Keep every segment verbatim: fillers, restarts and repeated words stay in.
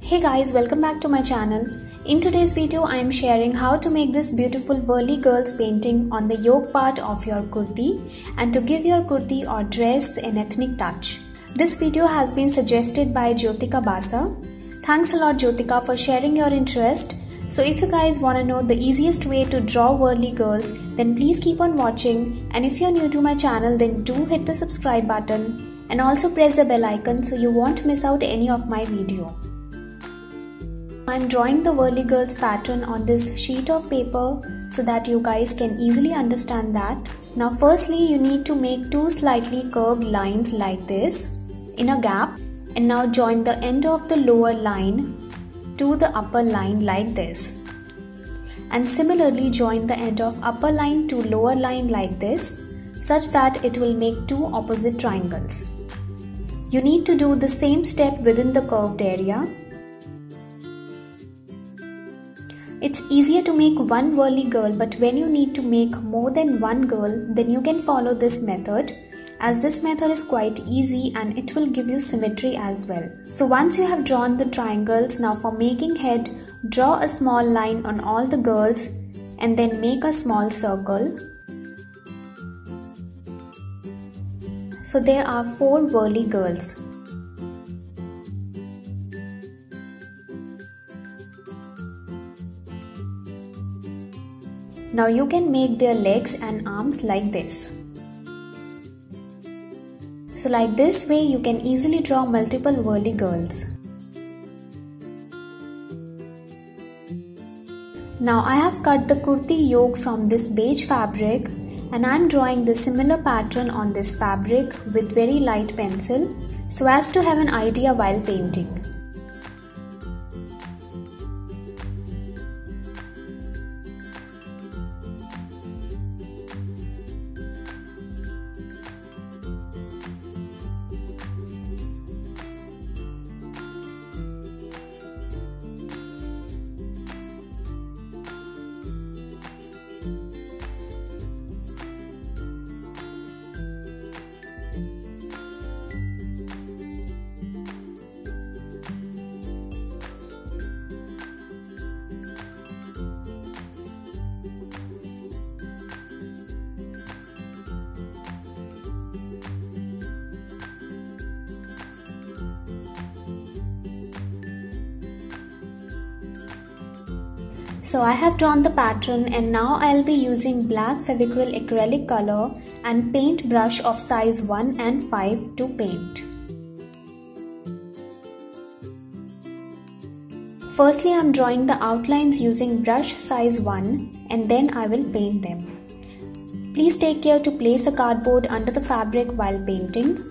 Hey guys, welcome back to my channel. In today's video, I am sharing how to make this beautiful Worli girls painting on the yoke part of your kurti and to give your kurti or dress an ethnic touch. This video has been suggested by Jyotika Basa. Thanks a lot Jyotika for sharing your interest. So if you guys want to know the easiest way to draw Worli girls, then please keep on watching, and if you're new to my channel, then do hit the subscribe button and also press the bell icon so you won't miss out any of my video. I'm drawing the Worli girls pattern on this sheet of paper so that you guys can easily understand that. Now firstly you need to make two slightly curved lines like this in a gap, and now join the end of the lower line to the upper line like this, and similarly join the end of upper line to lower line like this, such that it will make two opposite triangles. You need to do the same step within the curved area. It's easier to make one Worli girl, but when you need to make more than one girl, then you can follow this method, as this method is quite easy and it will give you symmetry as well. So once you have drawn the triangles, now for making head, draw a small line on all the girls and then make a small circle. So there are four Worli girls. Now you can make their legs and arms like this. So like this way you can easily draw multiple Worli girls. Now I have cut the kurti yoke from this beige fabric, and I am drawing the similar pattern on this fabric with very light pencil so as to have an idea while painting. So I have drawn the pattern, and now I'll be using black Fevicryl acrylic color and paint brush of size one and five to paint. Firstly, I'm drawing the outlines using brush size one, and then I will paint them. Please take care to place a cardboard under the fabric while painting.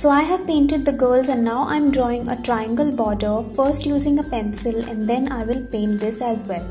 So I have painted the girls and now I am drawing a triangle border, first using a pencil, and then I will paint this as well.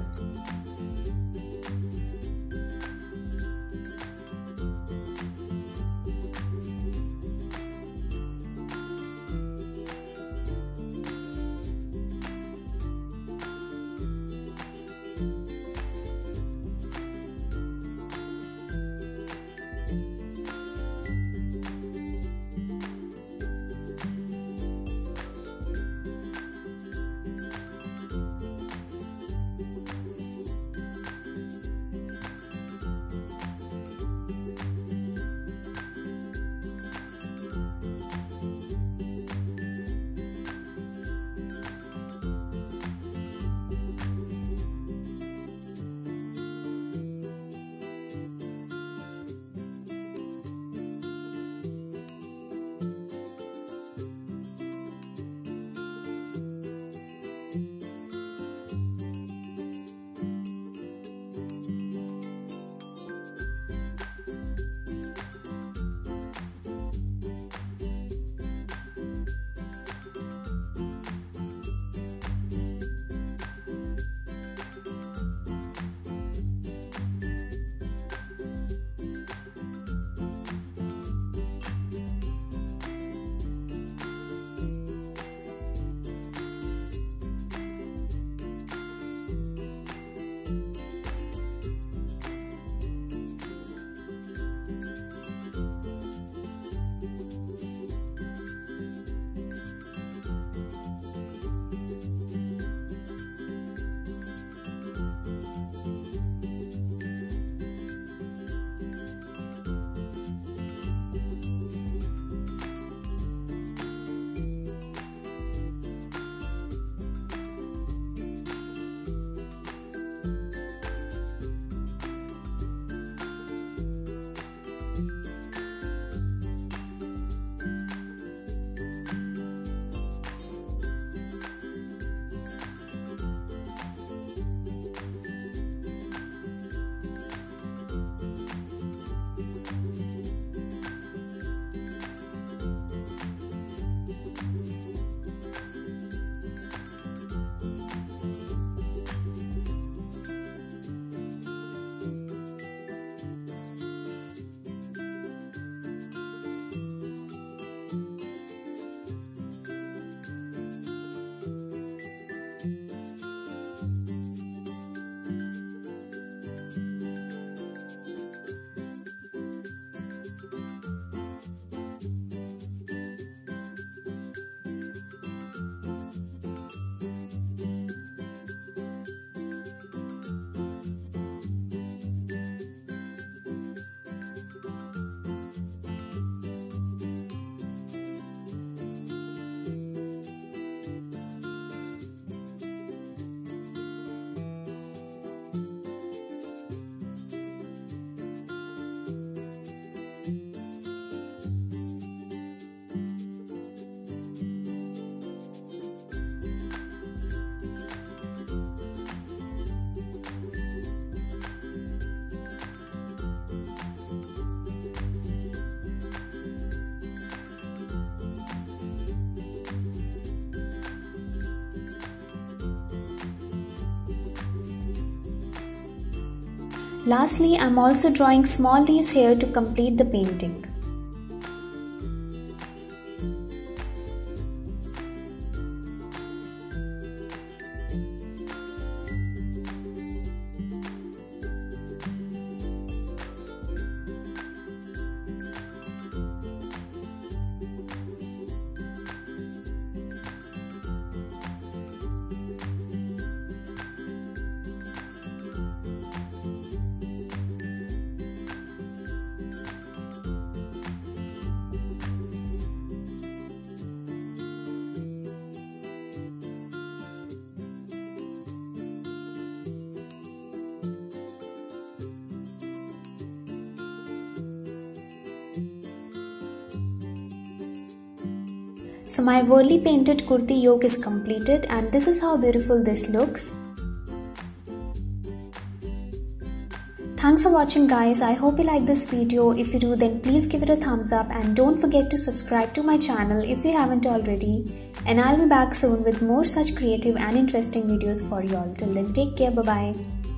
Lastly, I am also drawing small leaves here to complete the painting. So my Worli painted kurti yoke is completed, and this is how beautiful this looks. Thanks for watching guys. I hope you like this video. If you do, then please give it a thumbs up and don't forget to subscribe to my channel if you haven't already. And I'll be back soon with more such creative and interesting videos for you all. Till then, take care. Bye bye.